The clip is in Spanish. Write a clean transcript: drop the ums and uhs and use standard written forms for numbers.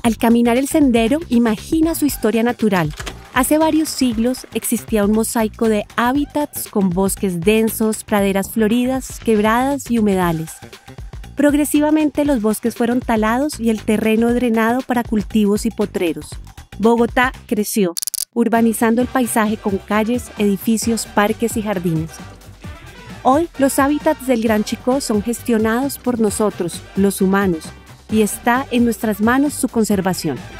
Al caminar el sendero, imagina su historia natural. Hace varios siglos existía un mosaico de hábitats con bosques densos, praderas floridas, quebradas y humedales. Progresivamente los bosques fueron talados y el terreno drenado para cultivos y potreros. Bogotá creció, urbanizando el paisaje con calles, edificios, parques y jardines. Hoy los hábitats del Gran Chicó son gestionados por nosotros, los humanos, y está en nuestras manos su conservación.